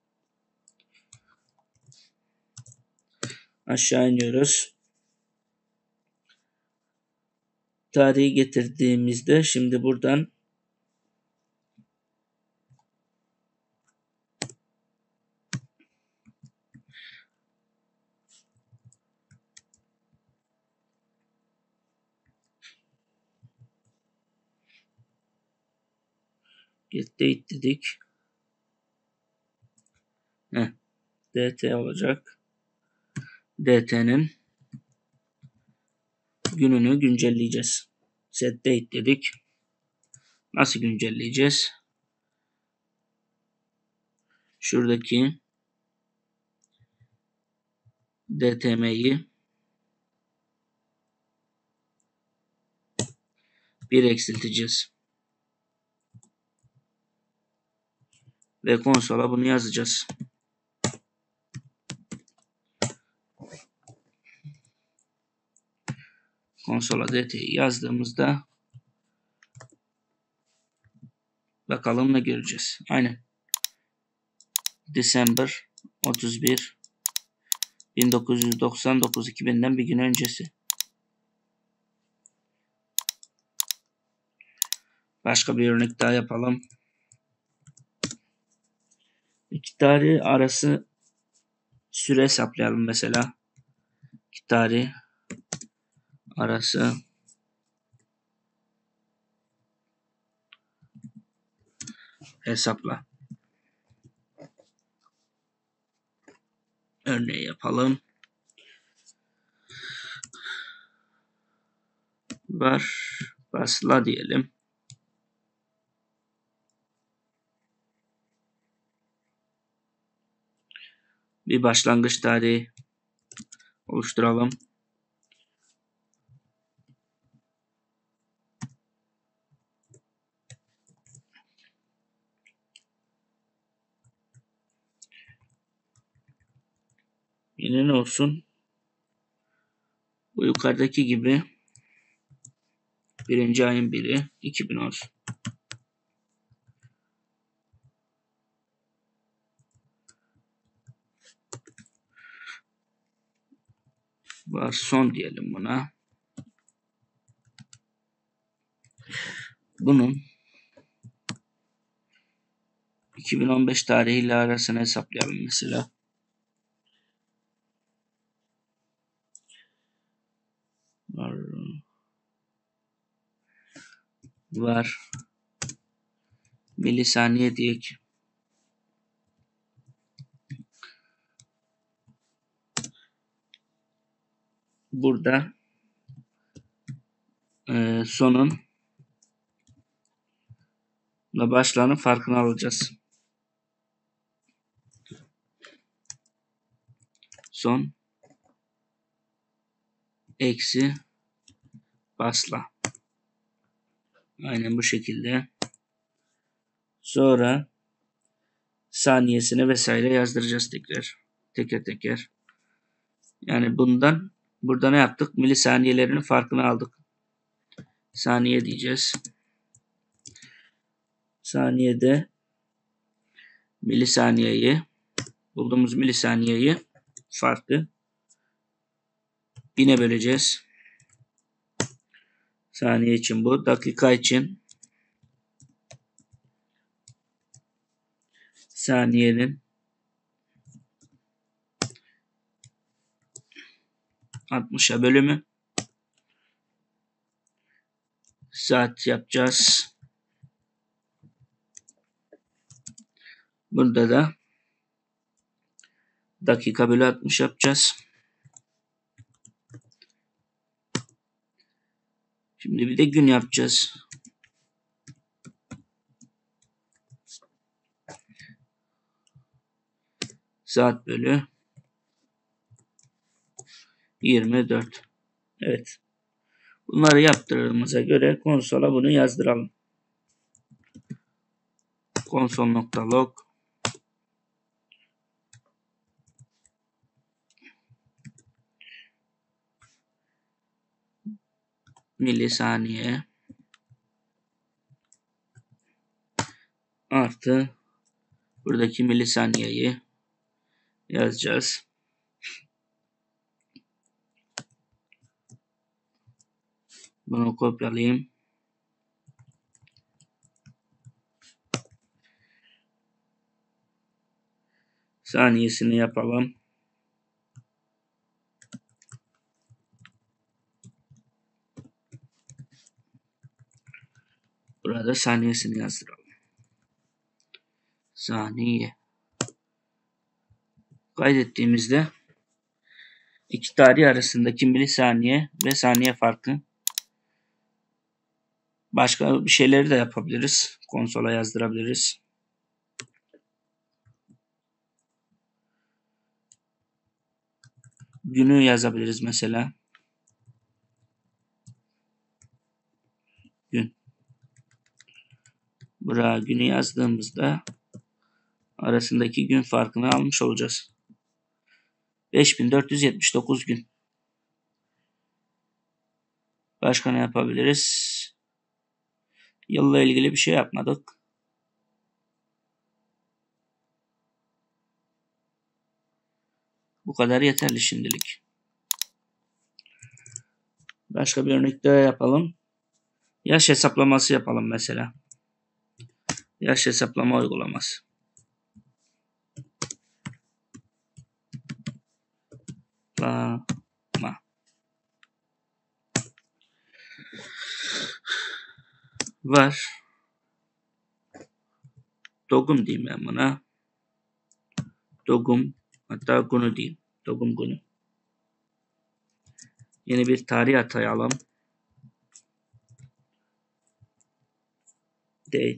aşağı iniyoruz. Tarihi getirdiğimizde şimdi buradan get date dedik. Heh, D T olacak. D T'nin gününü güncelleyeceğiz. Set date dedik. Nasıl güncelleyeceğiz? Şuradaki D T M'yi bir eksilteceğiz. Ve konsola bunu yazacağız. Konsola D T'yi yazdığımızda bakalım ne göreceğiz. Aynen. December otuz bir bin dokuz yüz doksan dokuz iki binden bir gün öncesi. Başka bir örnek daha yapalım. İki tarih arası süre hesaplayalım mesela. İki tarih arası hesapla. Örneği yapalım. Var basla diyelim. Bir başlangıç tarihi oluşturalım. Yine ne olsun? Bu yukarıdaki gibi birinci ayın biri iki bin olsun. Var son diyelim buna. Bunun iki bin on beş tarihiyle arasını hesaplayalım mesela. Var, var milisaniye diye ki burada e, sonun ve başlarının farkını alacağız. Son eksi basla. Aynen bu şekilde. Sonra saniyesini vesaire yazdıracağız tekrar. Teker teker. Yani bundan burada ne yaptık? Milisaniyelerin farkını aldık. Saniye diyeceğiz. Saniyede milisaniyeyi bulduğumuz milisaniyeyi farkı bine böleceğiz. Saniye için bu. Dakika için saniyenin altmışa bölümü. Saat yapacağız. Burada da dakika bölü altmış yapacağız. Şimdi bir de gün yapacağız. Saat bölü yirmi dört. Evet. Bunları yaptırdığımıza göre konsola bunu yazdıralım. Console.log milisaniye artı buradaki milisaniyeyi yazacağız. Bunu kopyalayayım. Saniyesini yapalım. Burada saniyesini yazdıralım. Saniye. Kaydettiğimizde iki tarih arasındaki milisaniye ve saniye farkı. Başka bir şeyleri de yapabiliriz. Konsola yazdırabiliriz. Günü yazabiliriz mesela. Gün. Buraya günü yazdığımızda arasındaki gün farkını almış olacağız. beş bin dört yüz yetmiş dokuz gün. Başka ne yapabiliriz? Yılla ilgili bir şey yapmadık. Bu kadar yeterli şimdilik. Başka bir örnek daha yapalım. Yaş hesaplaması yapalım mesela. Yaş hesaplama uygulaması. Hesaplama. Var. Dogum diyeyim ben buna. Dogum. Hatta günü diyeyim. Dogum günü. Yeni bir tarih atayalım. Date.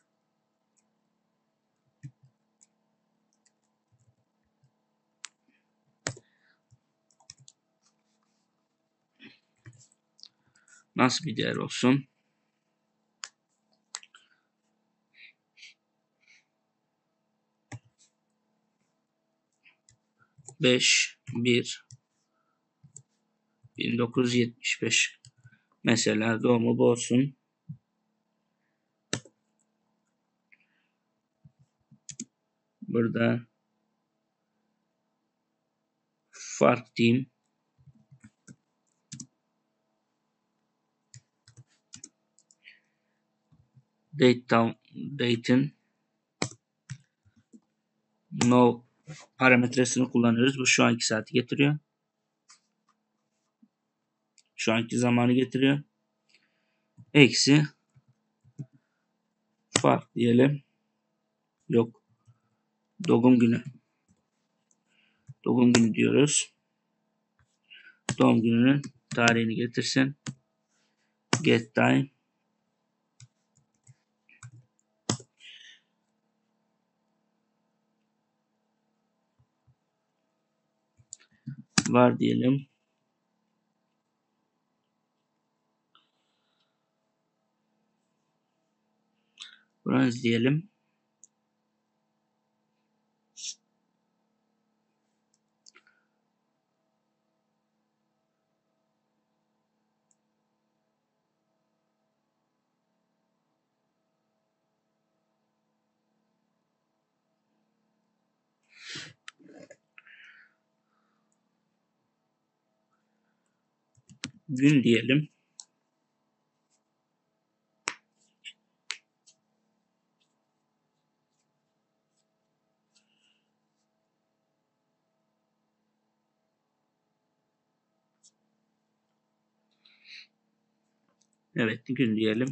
Nasıl bir değer olsun? beş bir bin dokuz yüz yetmiş beş. Mesela doğumu bu olsun. Burada fark diyeyim. Date date'in no parametresini kullanıyoruz. Bu şu anki saati getiriyor. Şu anki zamanı getiriyor. Eksi fark diyelim. Yok. Doğum günü. Doğum günü diyoruz. Doğum gününün tarihini getirsin. Get time. Var diyelim. Bronze diyelim. Gün diyelim. Evet, gün diyelim.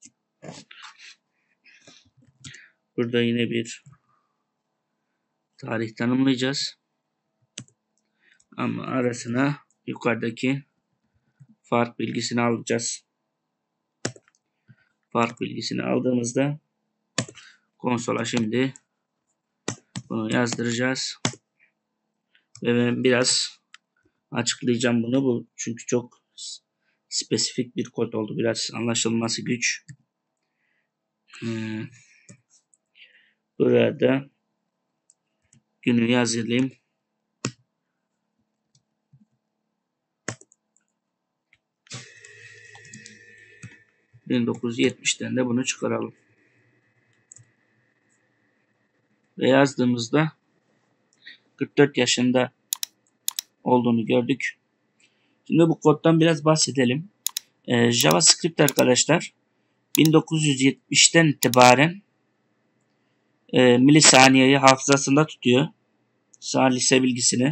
Burada yine bir tarih tanımlayacağız. Ama arasına yukarıdaki fark bilgisini alacağız. Fark bilgisini aldığımızda konsola şimdi bunu yazdıracağız. Ve ben biraz açıklayacağım bunu. Bu çünkü çok spesifik bir kod oldu. Biraz anlaşılması güç. Hmm. Burada günü yazayım. bin dokuz yüz yetmişten de bunu çıkaralım. Ve yazdığımızda kırk dört yaşında olduğunu gördük. Şimdi bu koddan biraz bahsedelim. Ee, JavaScript arkadaşlar bin dokuz yüz yetmişten itibaren e, milisaniyeyi hafızasında tutuyor. Salise bilgisini.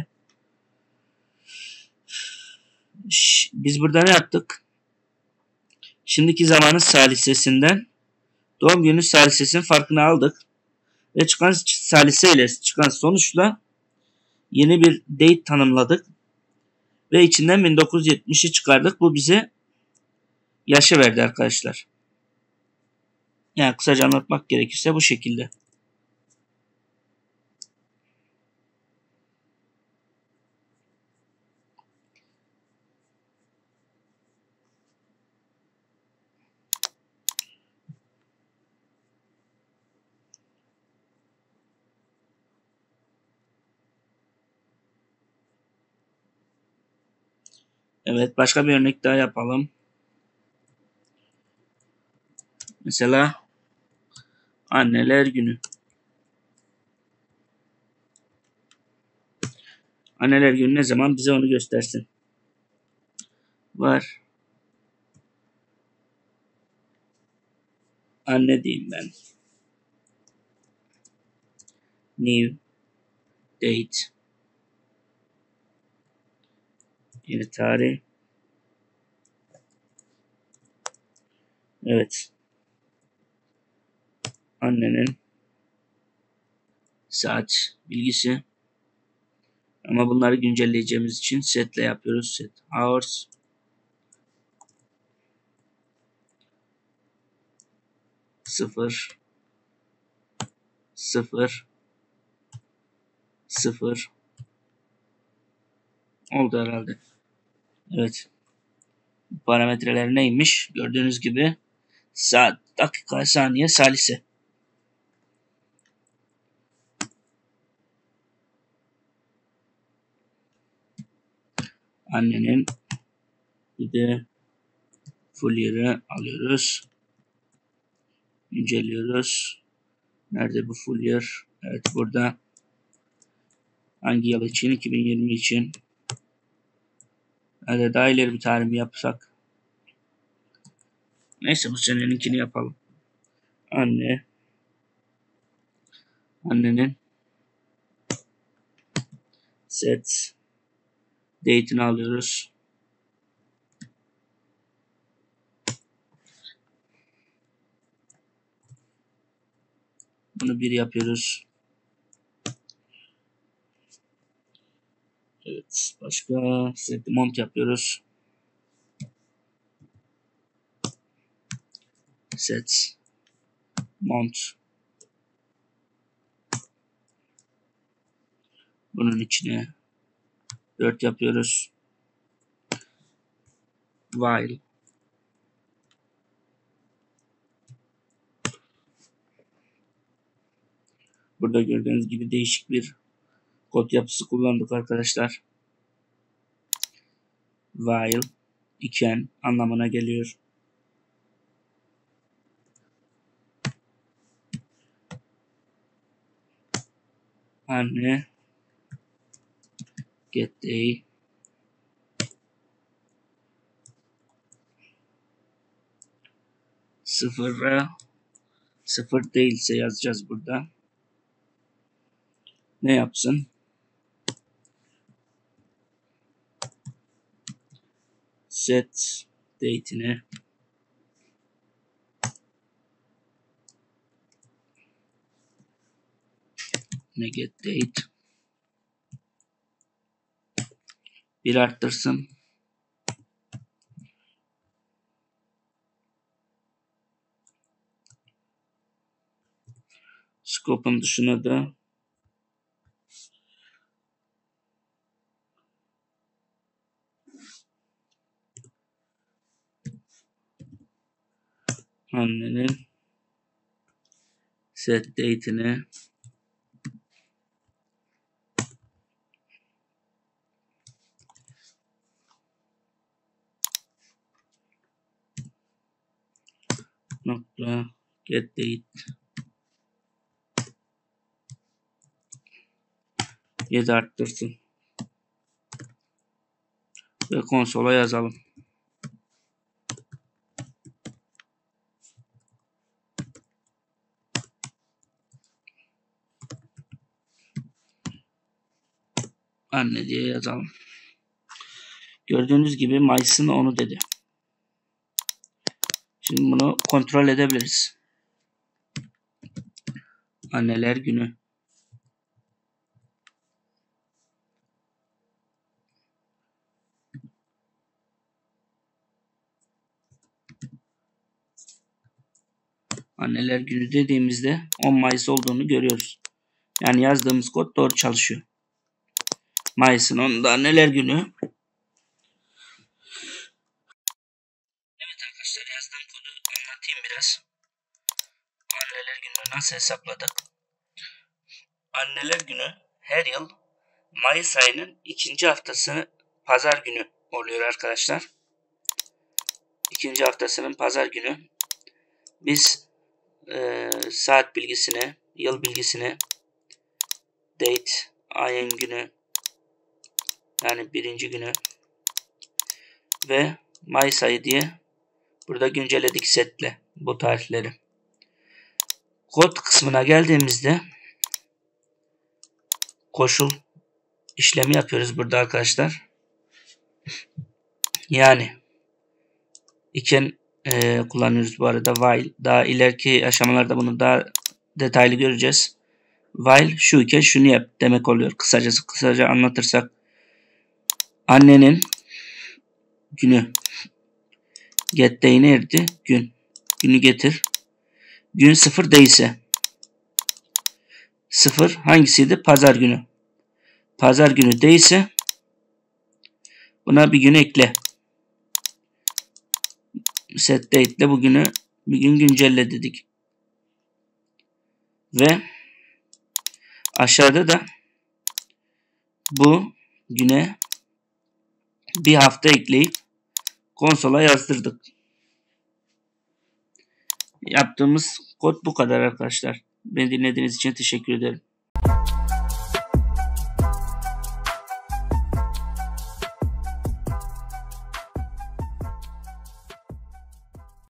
Ş biz burada ne yaptık? Şimdiki zamanın salisesinden doğum günü salisesinin farkını aldık. Ve çıkan salise ile çıkan sonuçla yeni bir date tanımladık. Ve içinden bin dokuz yüz yetmişi çıkardık. Bu bize yaşı verdi arkadaşlar. Yani kısaca anlatmak gerekirse bu şekilde. Evet, başka bir örnek daha yapalım. Mesela Anneler Günü. Anneler Günü ne zaman? Bize onu göstersin. Var. Anne diyeyim ben. New date. Yeni tarih. Evet. Annenin saat bilgisi. Ama bunları güncelleyeceğimiz için set ile yapıyoruz. Set hours. Sıfır. Sıfır. Sıfır. Oldu herhalde. Evet. Parametreler neymiş? Gördüğünüz gibi saat, dakika, saniye, salise. Annenin bir de full year'ı alıyoruz. İnceliyoruz. Nerede bu full year? Evet, burada. Hangi yıl için? iki bin yirmi için. Hadi daha ileri bir tarih mi yapsak? Neyse, bu seneninkini yapalım. Anne. Annenin set date'ini alıyoruz. Bunu bir yapıyoruz. Evet. Başka set mount yapıyoruz. Set mount. Bunun içine dört yapıyoruz. While. Burada gördüğünüz gibi değişik bir kod yapısı kullandık arkadaşlar. While iken anlamına geliyor. Anne get day sıfıra sıfır değilse yazacağız burada. Ne yapsın? Set date'ine ne get date bir arttırsın. Scope'un dışına da annenin set date'ini nokta get date yedi arttırsın ve konsola yazalım. Anne diye yazalım. Gördüğünüz gibi Mayıs'ın onu dedi. Şimdi bunu kontrol edebiliriz. Anneler günü. Anneler günü dediğimizde on Mayıs olduğunu görüyoruz. Yani yazdığımız kod doğru çalışıyor. Mayıs'ın onunda anneler günü. Evet arkadaşlar, yazdığım kodu anlatayım biraz. Anneler gününü nasıl hesapladık? Anneler günü her yıl Mayıs ayının ikinci haftası pazar günü oluyor arkadaşlar. İkinci haftasının pazar günü biz e, saat bilgisine, yıl bilgisine, date, ayın günü, yani birinci günü ve Mayıs ayı diye burada güncelledik setle bu tarihleri. Kod kısmına geldiğimizde koşul işlemi yapıyoruz burada arkadaşlar. Yani iken e, kullanıyoruz bu arada while. Daha ileriki aşamalarda bunu daha detaylı göreceğiz. While şu iken şunu yap demek oluyor. Kısacası kısaca anlatırsak annenin günü. Get day nerede? Gün. Günü getir. Gün sıfır değilse. Sıfır hangisiydi? Pazar günü. Pazar günü değilse buna bir gün ekle. Set date ile bugünü bir gün güncelle dedik. Ve aşağıda da bu güne bir hafta ekleyip konsola yazdırdık. Yaptığımız kod bu kadar arkadaşlar. Beni dinlediğiniz için teşekkür ederim.